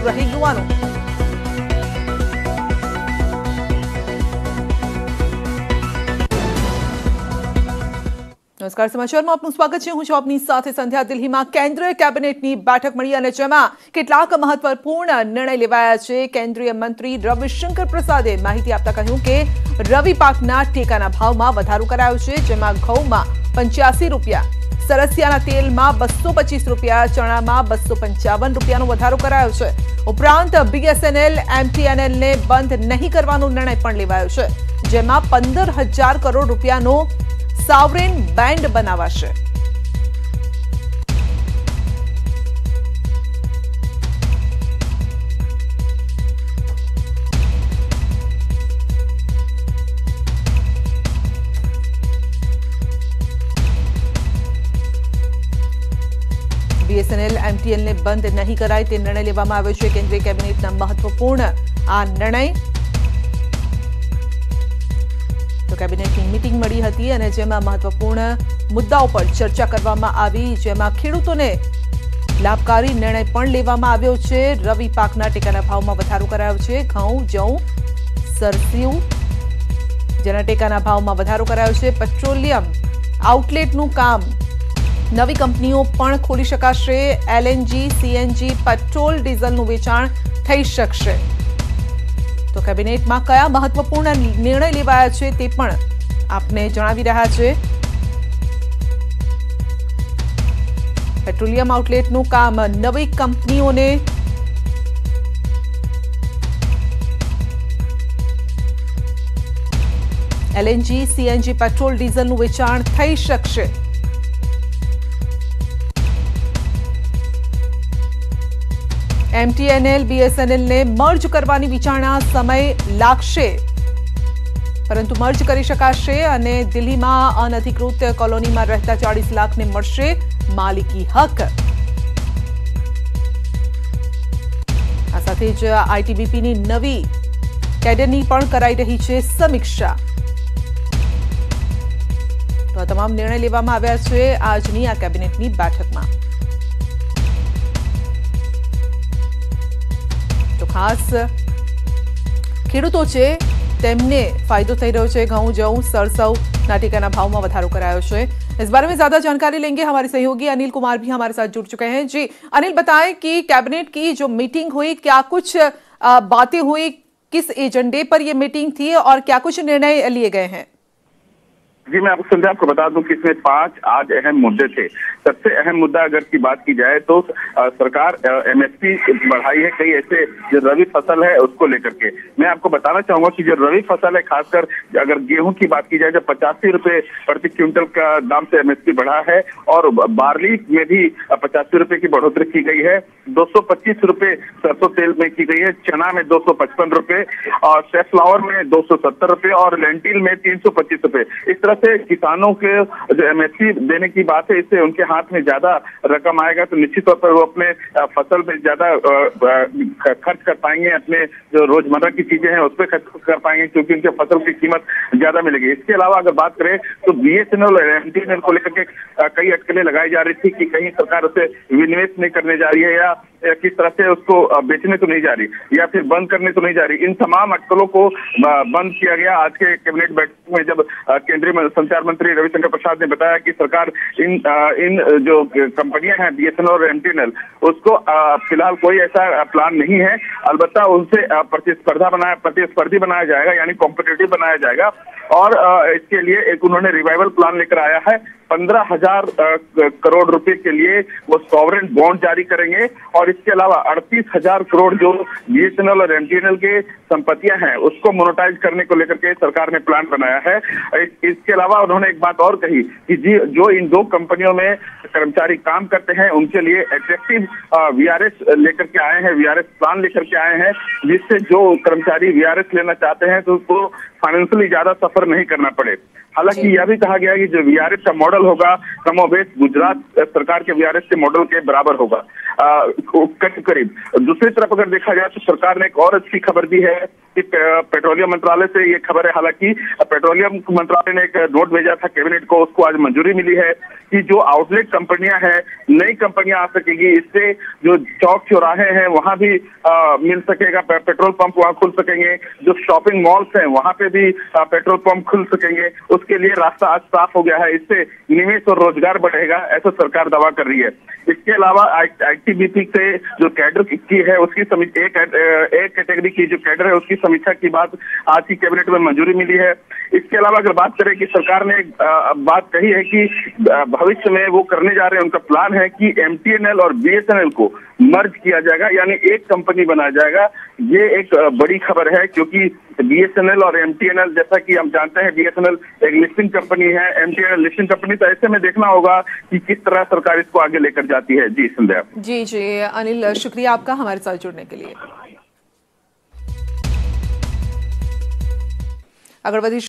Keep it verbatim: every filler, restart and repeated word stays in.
રહે યુવાનો। નમસ્કાર, સમાચારમાં આપનું સ્વાગત છે। હું છું આપની સાથે સંધ્યા। દિલ્હીમાં કેન્દ્રીય કેબિનેટની બેઠક મળી અને જેમાં કેટલાક મહત્વપૂર્ણ નિર્ણય લેવાયા છે। કેન્દ્રીય મંત્રી રવિશંકર પ્રસાદે માહિતી આપતા કહ્યું કે રવિ પાકના ટેકાના ભાવમાં વધારો કરાયો છે, જેમાં ઘઉંમાં પંચ્યાસી રૂપિયા, સરસિયાના તેલમાં બસો પચીસ રૂપિયા, ચણામાં બસો પંચાવન રૂપિયાનો વધારો કરાયો છે। ઉપરાંત બીએસએનએલ એમટીએનએલને બંધ નહીં કરવાનો નિર્ણય પણ લેવાયો છે, જેમાં પંદર હજાર કરોડ રૂપિયાનો સાવરેન બેન્ડ બનાવાશે। બીએસએનએલ એમટીએનએલને બંધ નહીં કરાય તે નિર્ણય લેવામાં આવ્યો છે। કેન્દ્રીય કેબિનેટના મહત્વપૂર્ણ આ નિર્ણય તો કેબિનેટની મીટિંગ મળી હતી અને જેમાં મહત્વપૂર્ણ મુદ્દાઓ પર ચર્ચા કરવામાં આવી, જેમાં ખેડૂતોને લાભકારી નિર્ણય પણ લેવામાં આવ્યો છે। રવિ પાકના ટેકાના ભાવમાં વધારો કરાયો છે। ઘઉં, જવ, સરસિયું જેના ટેકાના ભાવમાં વધારો કરાયો છે। પેટ્રોલિયમ આઉટલેટનું કામ નવી કંપનીઓ પણ ખોલી શકાશે। એલએનજી, સીએનજી, પેટ્રોલ ડીઝલનું વેચાણ થઈ શકશે। તો કેબિનેટમાં કયા મહત્વપૂર્ણ નિર્ણય લેવાયા છે તે પણ આપને જણાવી રહ્યા છે। પેટ્રોલિયમ આઉટલેટનું કામ નવી કંપનીઓને એલએનજી, સીએનજી, પેટ્રોલ ડીઝલનું વેચાણ થઈ શકશે। એમટીએનએલ, બીએસએનએલને મર્જ કરવાની વિચારણા સમય લાગશે, પરંતુ મર્જ કરી શકાશે અને દિલ્હીમાં અનધિકૃત કોલોનીમાં રહેતા ચાલીસ લાખને મળશે માલિકી હક। આ સાથે જ આઈટીબીપીની નવી કેડરની પણ કરાઈ રહી છે સમીક્ષા। તો આ તમામ નિર્ણય લેવામાં આવ્યા છે આજની આ કેબિનેટની બેઠકમાં। તો ખાસ ખેડૂતો છે તેમને फायदो થઈ રહ્યો છે। ઘઉં, જવ, સરસવના ટેકાના ભાવમાં વધારો કરાયો છે। इस बारे में ज्यादा जानकारी लेंगे, हमारे सहयोगी अनिल कुमार भी हमारे साथ जुड़ चुके हैं। जी अनिल, बताएं कि कैबिनेट की जो मीटिंग हुई, क्या कुछ बातें हुई, किस एजेंडे पर ये मीटिंग थी और क्या कुछ निर्णय लिए गए हैं? जी मैं आपको संध्या आपको बता दूं कि इसमें पांच आज अहम मुद्दे थे। सबसे अहम मुद्दा अगर की बात की जाए तो आ, सरकार एमएसपी बढ़ाई है कई ऐसे जो रवि फसल है उसको लेकर के। मैं आपको बताना चाहूंगा कि जो रवि फसल है, खासकर अगर गेहूं की बात की जाए, जो पचासी रुपए प्रति क्विंटल का दाम से एमएसपी बढ़ा है और बार्ली में भी पचासी रुपए की बढ़ोतरी की गई है। दो सौ पच्चीस रुपए सरसों तेल में की गई है, चना में दो सौ पचपन रुपए और सेफ्लावर में दो सौ सत्तर रुपए और लेंटिल में तीन सौ पच्चीस रुपए। इस तरह से किसानों के जो एमएसपी देने की बात है, इससे उनके हाथ में ज्यादा रकम आएगा तो निश्चित तौर पर वो अपने फसल में ज्यादा खर्च कर पाएंगे, अपने जो रोजमर्रा की चीजें हैं उस पर खर्च कर पाएंगे क्योंकि उनके फसल की कीमत ज्यादा मिलेगी। इसके अलावा अगर बात करें तो बीएसएनएल और एमटीएनएल को लेकर के कई अटकलें लगाई जा रही थी कि कहीं सरकार उसे विनिवेश नहीं करने जा रही है या किस तरह से उसको बेचने तो नहीं जा रही या फिर बंद करने तो नहीं जा रही। इन तमाम अटकलों को बंद किया गया। आज के कैबिनेट बैठक में जब केंद्रीय संचार मंत्री रविशंकर प्रसाद ने बताया कि सरकार इन इन जो कंपनियां हैं बीएसएनएल और एमटीएनएल उसको फिलहाल कोई ऐसा प्लान नहीं है, अलबत्ता उनसे प्रतिस्पर्धा बनाया प्रतिस्पर्धी बनाया जाएगा, यानी कॉम्पिटिटिव बनाया जाएगा। और इसके लिए एक उन्होंने रिवाइवल प्लान लेकर आया है। पंद्रह हजार करोड़ रुपए के लिए वो सॉवरेन बॉन्ड जारी करेंगे और इसके अलावा अड़तीस हजार करोड़ जो बीएसएनएल और एमटीएनएल के संपत्तियां हैं उसको मोनेटाइज करने को लेकर के सरकार ने प्लान बनाया है। इस, इसके अलावा उन्होंने एक बात और कही कि जी जो इन दो कंपनियों में कर्मचारी काम करते हैं उनके लिए अट्रैक्टिव वीआरएस लेकर के आए हैं, वीआरएस प्लान लेकर के आए हैं, जिससे जो कर्मचारी वीआरएस लेना चाहते हैं तो उसको फाइनेंशियली ज्यादा सफर नहीं करना पड़े। हालांकि यह भी कहा गया कि जो वीआरएस का मॉडल होगा कमोबेश गुजरात सरकार के वीआरएस के मॉडल के बराबर होगा करीब करीब। दूसरी तरफ अगर देखा जाए तो सरकार ने एक और अच्छी खबर दी है कि पेट्रोलियम मंत्रालय से ये खबर है। हालांकि पेट्रोलियम मंत्रालय ने एक नोट भेजा था कैबिनेट को, उसको आज मंजूरी मिली है कि जो आउटलेट कंपनियां हैं, नई कंपनियां आ सकेगी। इससे जो चौक चौराहे हैं वहां भी आ, मिल सकेगा, पे, पेट्रोल पंप वहां खुल सकेंगे। जो शॉपिंग मॉल्स हैं वहां पे भी आ, पेट्रोल पंप खुल सकेंगे। उसके लिए रास्ता आज साफ हो गया है। इससे निवेश और रोजगार बढ़ेगा, ऐसा सरकार दावा कर रही है। इसके अलावा आईटीबीपी से जो कैडर की है उसकी एक एक कैटेगरी की जो कैडर है उसकी समीक्षा की बात आज की कैबिनेट में मंजूरी मिली है। इसके अलावा अगर बात करें कि सरकार ने बात कही है कि भविष्य में वो करने जा रहे हैं, उनका प्लान है कि एमटीएनएल और बीएसएनएल को मर्ज किया जाएगा, यानी एक कंपनी बनाया जाएगा। ये एक बड़ी खबर है क्योंकि बीएसएनएल और एमटीएनएल, जैसा कि हम जानते हैं, बीएसएनएल एक लिस्टिंग कंपनी है, एमटीएनएल लिस्टिंग कंपनी। तो ऐसे में देखना होगा कि किस तरह सरकार इसको आगे लेकर जाती है। जी संध्या। जी जी अनिल, शुक्रिया आपका हमारे साथ जुड़ने के लिए। अगरवती